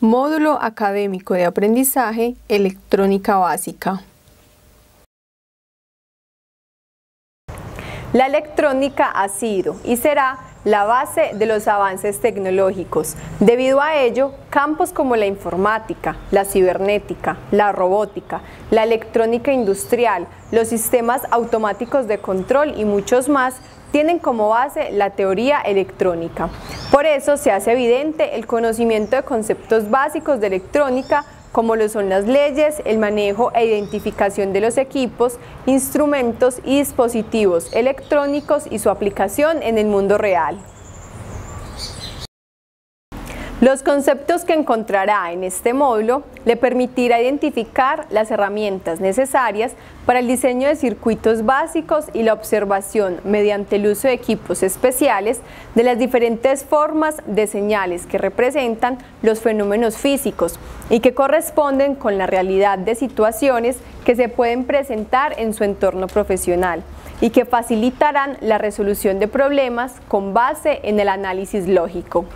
Módulo Académico de Aprendizaje Electrónica Básica. La electrónica ha sido y será la base de los avances tecnológicos. Debido a ello, campos como la informática, la cibernética, la robótica, la electrónica industrial, los sistemas automáticos de control y muchos más tienen como base la teoría electrónica. Por eso se hace evidente el conocimiento de conceptos básicos de electrónica, como lo son las leyes, el manejo e identificación de los equipos, instrumentos y dispositivos electrónicos y su aplicación en el mundo real. Los conceptos que encontrará en este módulo le permitirá identificar las herramientas necesarias para el diseño de circuitos básicos y la observación mediante el uso de equipos especiales de las diferentes formas de señales que representan los fenómenos físicos y que corresponden con la realidad de situaciones que se pueden presentar en su entorno profesional y que facilitarán la resolución de problemas con base en el análisis lógico.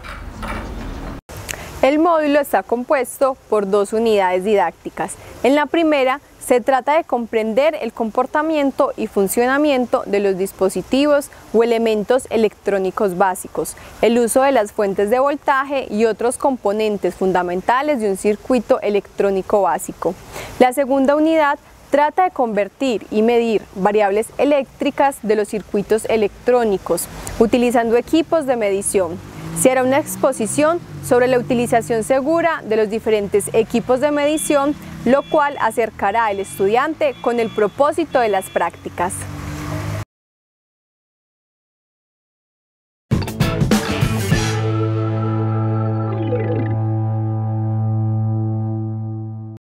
El módulo está compuesto por dos unidades didácticas. En la primera se trata de comprender el comportamiento y funcionamiento de los dispositivos o elementos electrónicos básicos, el uso de las fuentes de voltaje y otros componentes fundamentales de un circuito electrónico básico. La segunda unidad trata de convertir y medir variables eléctricas de los circuitos electrónicos utilizando equipos de medición. Se hará una exposición sobre la utilización segura de los diferentes equipos de medición, lo cual acercará al estudiante con el propósito de las prácticas.